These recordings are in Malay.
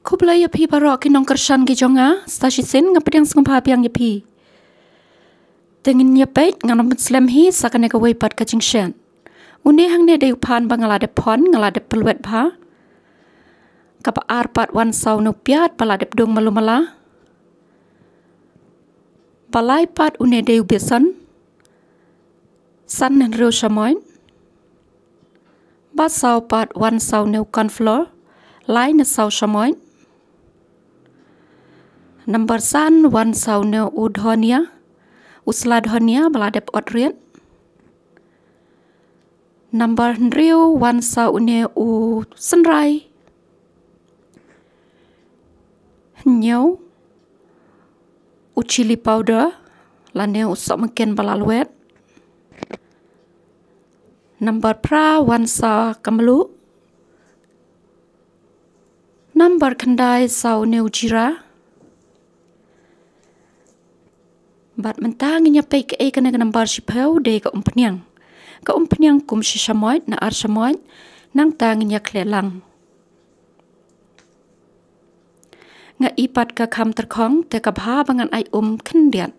Khublei yapi barok kinong kershan ki jonga stashisin ngapedang sengpa piang yapi. Tengin yapet nganam Muslim hi sakane ka weipat ka jingshan. Une hang ne deu Phan bangalade phon ngalade lwet bha. Kapa arpat wan sau no Piat balade dong malumala. Balai pat une deu Besan. San nen reu shamoin. Ba sau pat wan sau no cornflour. Lai na sau shamoin. Number san wan sau no dhonia. Usla dhonia balade odrian. Number riu wan sau ne Shynrai. Nyau Chilli Powder lane usok mungkin bala lwet. Number pra wan sa Mluh. Number kendai sau ne Jeera. Bat mentang nyapay ke kana number sipau de ka Umphniang. Ka Umphniang kum shamoit na ar shamoit nang tang nya Khleh lang. Nga ipat ka kham terkhong te ka bha bangan ai khendiat.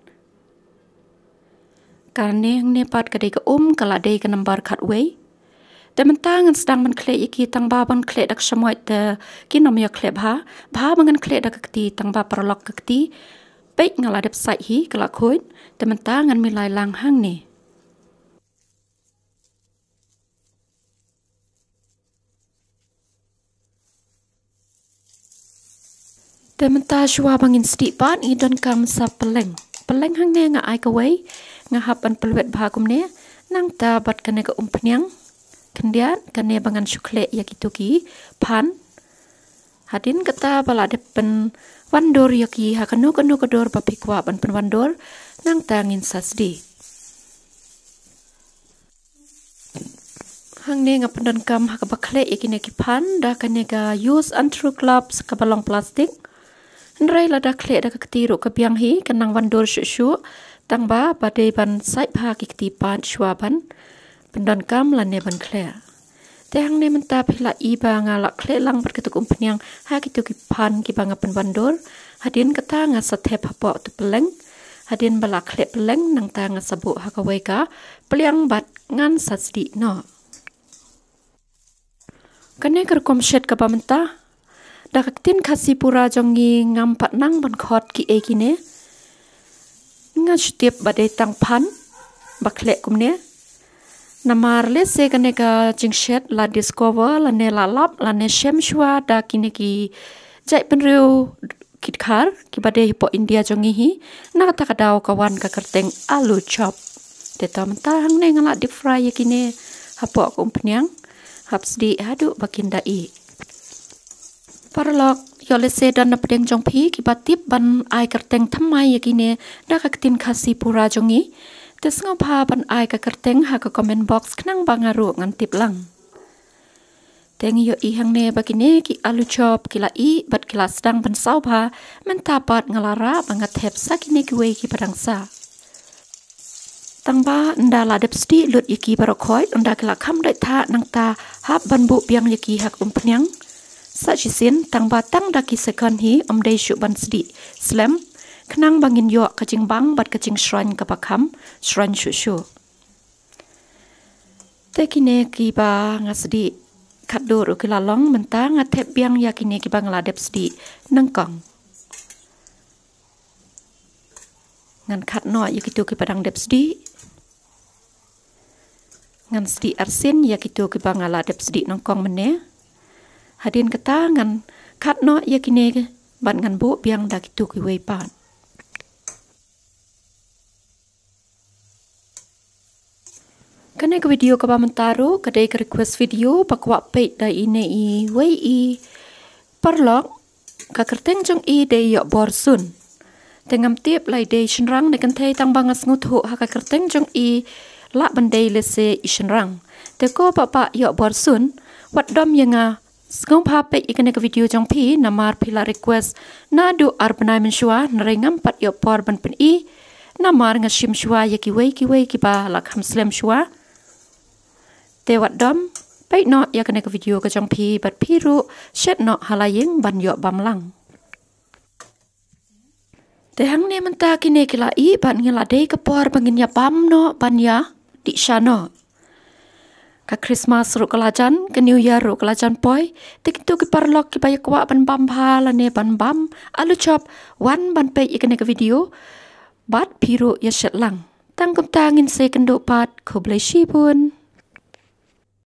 Karne ne pat ka de ka kala de ka number khat wei. Te mentang sedang man Khleh iki tang ba ban Khleh dak shamoit te kinom ya Khleh bha bangan Khleh dak kti tang ba perlok kti. Baik ngaladep sai hi kala khoi te mentang ngan milai lang hang ni. Te mentang shua bangin stik pat i donkam sa Pylleng. Pylleng hang ne nga ai ka wei nga hapan pelwet bha kum ne nang ta bat kane ka Umphniang. Kendiat kane bangan Khleh ya gitu ki Phan. Hadin kata balade pen wandor yaki hakanu kador papikwa ban pen wandor nang tangin sasdi. Hang ne ngap donkam hakaba Khleh yaki ne ki Phan da kane ka use antru clubs ka balong plastik. Shynrai lada Khleh da ka ktiru ka biang hi kanang wandor shu tang ba bade ban sai pha ki kti pan shwa ban pendonkam lane ban Khleh. Te hang ne menta phila iba nga la Khleh lang bat ketuk Umphniang ha kitu ki Phan ki banga pen wandor hadin kata nga sa thep hapo tu Pylleng hadin bala Khleh Pylleng nang ta nga sabu ha ka wei ka Pylleng bat ngan sasdi no. Kane kerkom Shet ka pamenta da kaktin khasi pura jongi ngam pat nang ban khot ki ekine nga shtep bade tang Phan ba Khleh kumne. Namar le se kane ka jing Shet la discover la ne la lap la ne shem shwa da kine ki jai penriu kit khar ki bade hipo India jongi hi na kata kadau kawan ka kerteng Aloo chop te tam ta hang ne ngala deep fry yakine hapo ko Umphniang hapsdi hadu bakinda i parlok yole se dan na pedeng jong phi ki batip ban ai kerteng thamai yakine da kaktin khasi pura jongi. Tes ngau pha ban ai ka kerteng ha ka comment box knang bangaru ngan tip lang. Teng yo i hang ne bakine ki Aloo chop kila i bat kila sedang ban sau pha mentapat ngalara bangat hep sakine ki wei ki padang sa. Tang ba nda la dep sti lut yaki barokhoi nda kila kham dai tha nang ta hap ban bu biang yaki hak Umphniang. Sa chisin tang ba tang da ki second hi dei shu ban sdi slam. Kenang bangin yo kajing bang bat kajing shrine kapakam shrine shushu. Tekine kiba ngasdi kadur ukilalong mentang ngatep biang yakine kiba ngaladep sdi nangkong. Ngan kat no yakitu kipadang dep sdi. Ngan sdi arsin yakitu kiba ngaladep sdi nangkong mene. Hadin kata ngan kat no yakine bat ngan bu biang dakitu kiwei pan. Kane ke video ka pamentaru kadai ke request video pakwa page da ine i wei i parlok ka kerteng jong i de Iohborlang tengam tiep lai de Shynrai ne kan thei tang bangas nguthu ha ka kerteng jong i la bandai le se i Shynrai te ko papa Iohborlang wat dom yanga ngom pha page i kane ke video jong phi namar phila request na du arbanai menshwa nrengam pat Iohbor ban pen i namar ngashim shwa ya ki wei ki ba la kham slam shwa te wat dom Baik no ya kena ke video ke jong pi bat piru Shet no halaying ban Iohborlang. Tehang ne menta kini kila I ban ngilade ke por bangin ya bam no ban ya di shano. Ka Christmas ru kelajan ke New Year ru kelajan poi tikitu ki parlok ki bayak wa ban bam phala ne ban bam alu chop wan ban pe ikene ke video bat piru ya Shet lang tangkum tangin se kendo pat Khublei Shibun.